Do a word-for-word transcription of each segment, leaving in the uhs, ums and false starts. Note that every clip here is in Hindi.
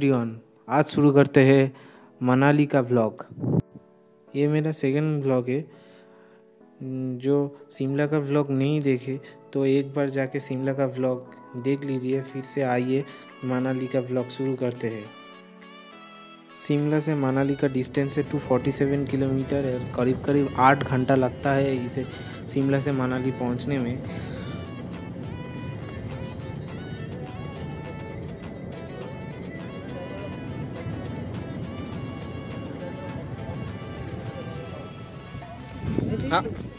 एवरीवन, आज शुरू करते हैं मनाली का व्लॉग। ये मेरा सेकंड व्लॉग है। जो शिमला का व्लॉग नहीं देखे तो एक बार जाके शिमला का व्लॉग देख लीजिए, फिर से आइए मनाली का व्लॉग शुरू करते हैं। शिमला से मनाली का डिस्टेंस है टू फोर्टी सेवन किलोमीटर है। करीब करीब आठ घंटा लगता है इसे शिमला से मनाली पहुंचने में। हाँ।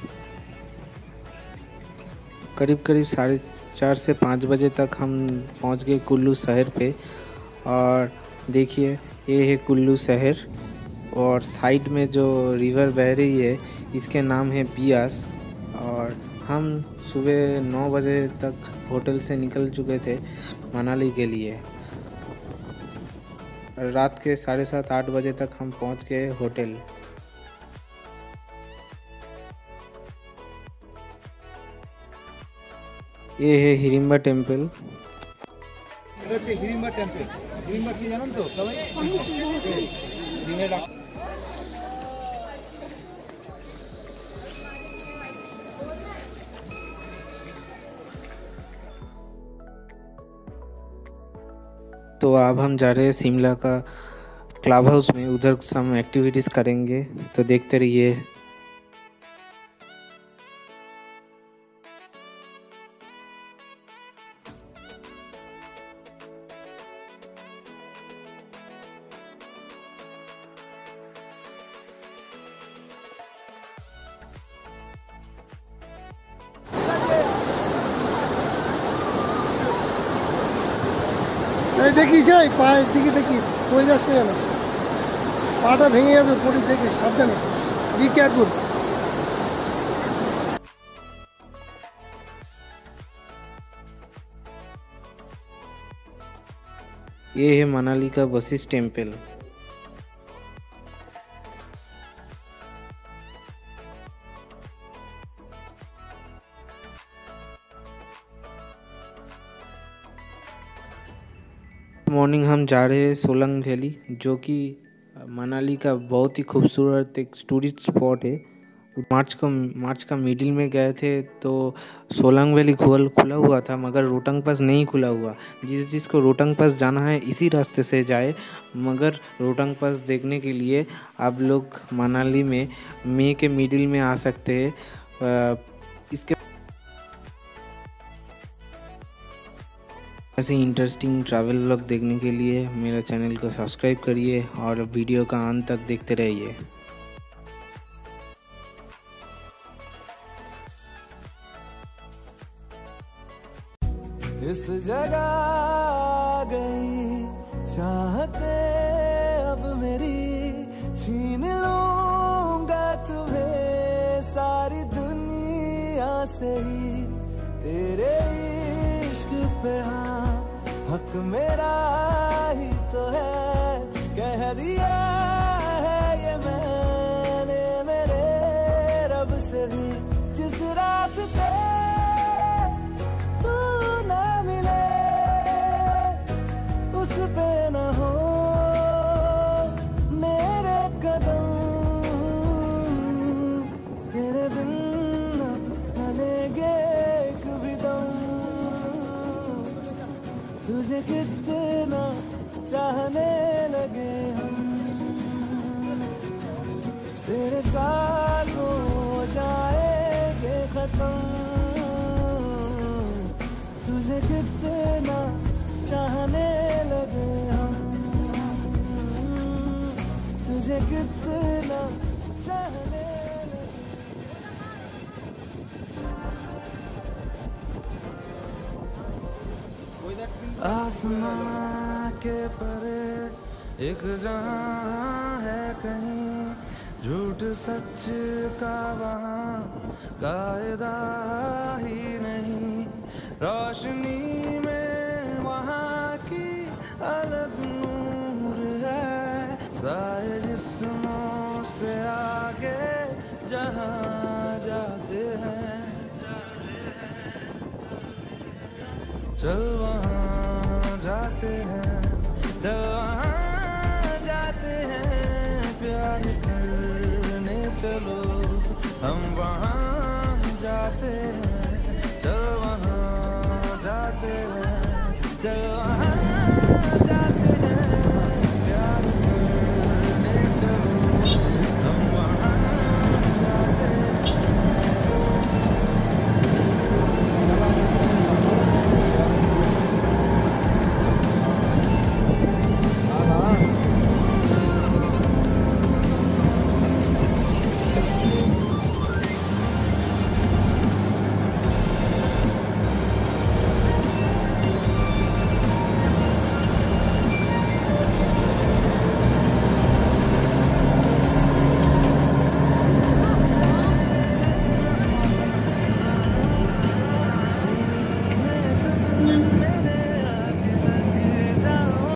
करीब करीब साढ़े चार से पाँच बजे तक हम पहुंच गए कुल्लू शहर पे। और देखिए ये है कुल्लू शहर और साइड में जो रिवर बह रही है इसके नाम है बियास। और हम सुबह नौ बजे तक होटल से निकल चुके थे मनाली के लिए। रात के साढ़े सात आठ बजे तक हम पहुंच गए होटल। ये है हिडिंबा टेम्पल। हिडिंबा टेम्पल हिडिंबा की জানেন তো সবাই? तो अब हम जा रहे हैं शिमला का क्लब हाउस में, उधर some एक्टिविटीज़ करेंगे, तो देखते रहिए। দেখিস এই পায়ের দিকে দেখিস, পড়ে যাচ্ছে কেন? পাটা ভেঙে যাবে, পড়ে দেখিস, সাবধানে, বি কেয়ারফুল। ये है मनाली का वशिष्ठ टेम्पल। मॉर्निंग हम जा रहे हैं सोलंग वैली, जो कि मनाली का बहुत ही खूबसूरत एक टूरिस्ट स्पॉट है। मार्च को मार्च का मिडिल में गए थे तो सोलंग वैली खुल खुला हुआ था, मगर रोहतांग पास नहीं खुला हुआ। जिस जिसको रोहतांग पास जाना है इसी रास्ते से जाए, मगर रोहतांग पास देखने के लिए आप लोग मनाली में मई के मिडिल में आ सकते हैं। इसके ऐसे इंटरेस्टिंग ट्रैवल व्लॉग देखने के लिए मेरा चैनल को सब्सक्राइब करिए और वीडियो का अंत तक देखते रहिए। इस जगह आ गई चाहते अब मेरी, छीन लूंगा तुम्हें सारी दुनिया से ही। तेरे इश्क पे हाँ हक मेरा ही तो है, कह दिया है ये मैंने मेरे रब से भी। जिस रास्ते तू ना मिले उस पे न हो मेरे कदम, तेरे बिन न लेंगे एक भी दम। तुझे कितना चाहने लगे हम, तेरे साथ हो जाएंगे खत्म। तुझे कितना चाहने लगे हम, तुझे कितना चाहने आसमां के परे एक जहां है कहीं, झूठ सच का वहां कायदा ही नहीं। रोशनी में वहां की अलग नूर है, साए जिस्मों से आगे जहां जाते हैं। चल वहाँ जाते हैं, चल वहाँ हम वहाँ जाते हैं, चल वहाँ जाते हैं, चल वहाँ